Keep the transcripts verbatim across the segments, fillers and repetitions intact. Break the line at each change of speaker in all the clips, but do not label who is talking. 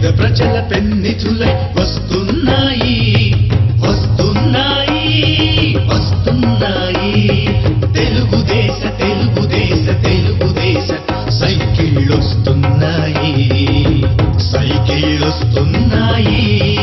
ప్రజల పెన్నిధులై వస్తున్నాయి వస్తున్నాయి వస్తున్నాయి తెలుగుదేశ తెలుగుదేశ తెలుగుదేశ సైకిళ్ళొస్తున్నాయి సైకిళ్ళొస్తున్నాయి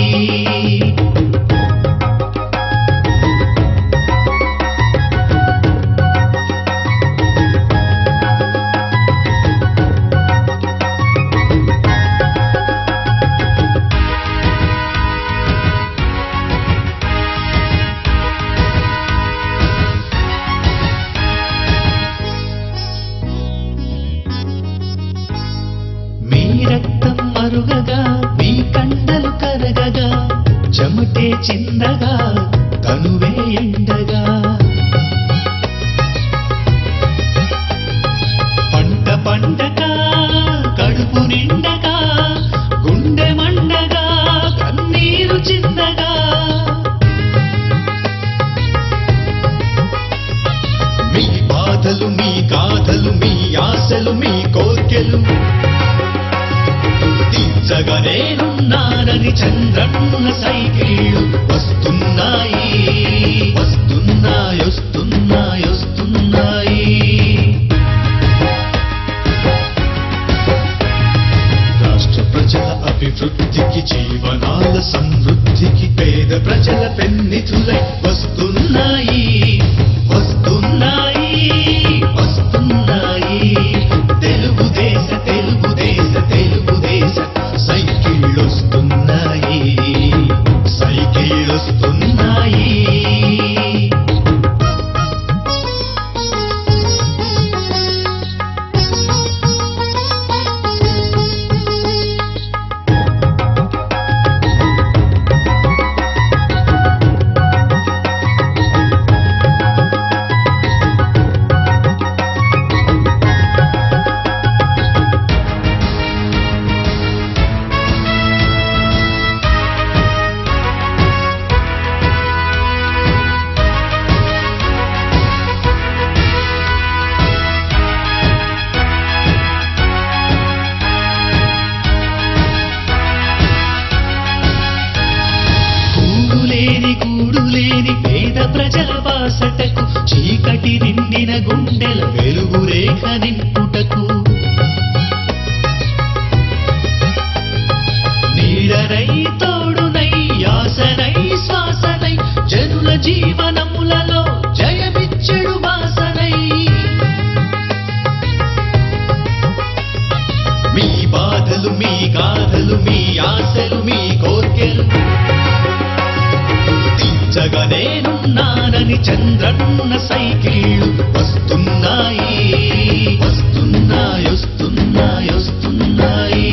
రక్తం మరుగగా మీ కండలు కరగగా చెమటే చిందగా తనువే ఎండగా పంట పండగా కడుపు నిండగా గుండె మండగా కన్నీరు చిందగా మీ బాధలు మీ గాథలు మీ ఆశలు మీ కోర్కెలు తీర్చగనేనున్నానని చంద్రన్న సైకిళ్ళు వస్తున్నాయి వస్తున్నాయి వస్తున్నాయి వస్తున్నాయి రాష్ట్ర ప్రజల అభివృద్ధికి జీవనాల సమృద్ధికి పేద ప్రజల పెన్నిధులై వస్తున్నాయి వస్తున్నాయి వస్తున్నాయి తెలుగుదేశ తెలుగుదేశ తెలుగుదేశ సైకిళ్ళొస్తున్నాయి సైకిళ్ళొస్తున్నాయి గూడులేని పేద ప్రజల బాసటకు చీకటి నిండిన గుండెల వెలుగు రేఖ నింపుటకు నీడనై తోడునై యాసనై శ్వాసనై జనుల జీవనములలో జయమిచ్చెడు బాసనై మీ బాధలు మీ గాథలు మీ ఆశలు మీ కోర్కెలు తీర్చగనేనున్నానని చంద్రన్న సైకిళ్ళు వస్తున్నాయి వస్తున్నాయి వస్తున్నాయి వస్తున్నాయి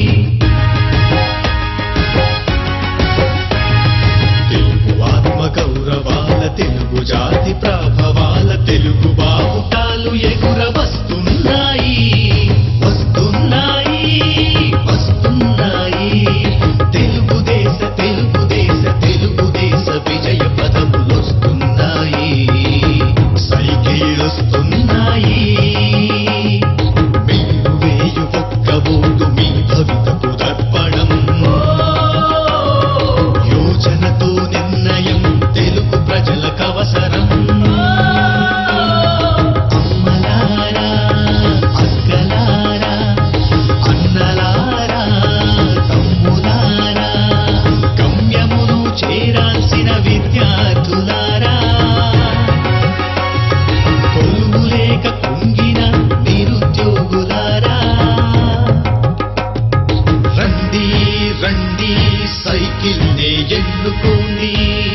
తెలుగు ఆత్మ గౌరవాల తెలుగు జాతి ప్రభావాల తెలుగు బావుటాలు ఎగుర వస్తున్నాయి వస్తున్నాయి వస్తున్నాయి తెలుగుదేశ తెలుగుదేశ తెలుగుదేశ విజయ పదములొస్తున్నాయి సైకిళ్ళొస్తున్నాయి మీరు వేయు ఒక్క ఓటు మీ భవితకు దర్పణం యోచనతో నిర్ణయం తెలుగు ప్రజలకు అవసరం అమ్మలారా అక్కలారా అన్నలారా తమ్ములారా గమ్యమును చేరాల్సిన విద్యార్థులారా కొలువులేక కుంగిన నిరుద్యోగులారా రండి రండి సైకిల్నే ఎన్నుకోండి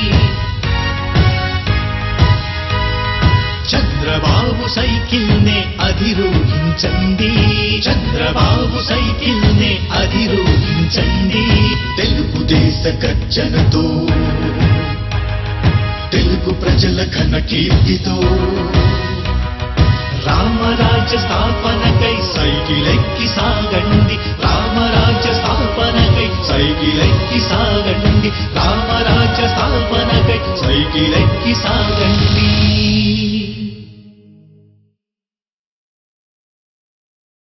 చంద్రబాబు సైకిల్నే అధిరోహించండి చంద్రబాబు సైకిల్నే అధిరోహించండి తెలుగుదేశ గర్జనతో తెలుగు ప్రజల ఘన కీర్తితో రామరాజ్య స్థాపనకై సైకిలెక్కి సాగండి రామరాజ్య స్థాపనకై సైకిలెక్కి సాగండి రామరాజ్య స్థాపనకై సైకిలెక్కి సాగండి